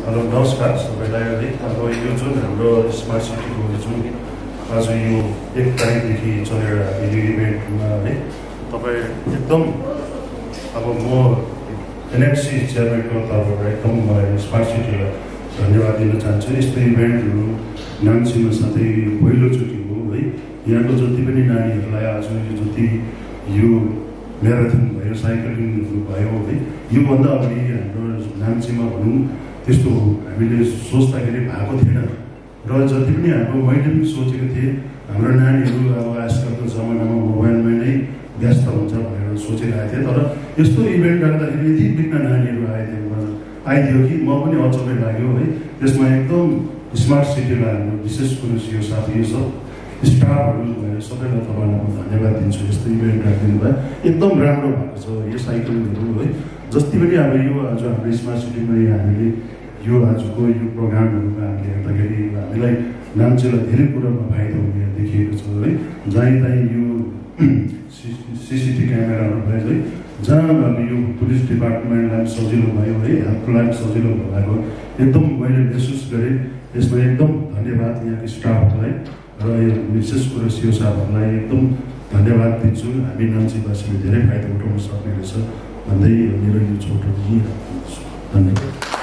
Hello नमस्कार सबैलाई है। अब यो जुन हाम्रो स्मार्ट सिटीको जुन आज यो 1 तारिकदेखि चलेर यो इभेन्टमा है तपाईँ एकदम अब म NMC चेयरम्यानको तर्फबाट एकदम मलाई स्मार्ट सिटीलाई धन्यवाद दिन चाहन्छु। यस्तो इभेन्टहरू नाम्चीमा सधैँ पहिलोचोटि हो है। यहाँको जति पनि नानीहरूलाई आज यो जति यो म्याराथन भयो, साइक्लिङहरू भयो है, योभन्दा अगाडि हाम्रो नाम्चीमा भनौँ त्यस्तो हामीले सोच्दाखेरि भएको थिएन। र जति पनि मैले पनि सोचेको थिएँ हाम्रो नानीहरू अब आजकलको जमानामा मोबाइलमा नै व्यस्त हुन्छ भनेर सोचिरहेको थिएँ। तर यस्तो इभेन्ट राख्दाखेरि यति बिघ्न नानीहरू आइदियो कि म पनि अचम्मै लाग्यो है। त्यसमा एकदम स्मार्ट सिटीलाई हाम्रो विशेष कुरो यो साथी यो सब स्टाफहरू भएर सबैलाई तपाईँलाई म धन्यवाद दिन्छु। यस्तो इभेन्ट राखिदिनु भयो, एकदम राम्रो भएको छ यो साइक्लिङहरू है। जति पनि अब यो आज हाम्रो स्मार्ट सिटीमा हामीले यो आजको यो प्रोग्रामहरूमा हामीले हेर्दाखेरि हामीलाई नाम्चीलाई धेरै कुरामा फाइदा हुने देखिएको छ है। जहीँ तहीँ यो CCTV क्यामेराहरू भयो है, जहाँ अब यो पुलिस डिपार्टमेन्टलाई सजिलो भयो है, हेल्पलाई सजिलो भएको एकदम मैले महसुस गरेँ। यसमा एकदम धन्यवाद यहाँको स्टाफलाई र यो विशेष कुरो सिओ साहबहरूलाई एकदम धन्यवाद दिन्छु। हामी नाम्चीवासीले धेरै फाइदा उठाउन सक्ने रहेछ भन्दै मेरो यो छोटो यहीँ राख्छु। धन्यवाद।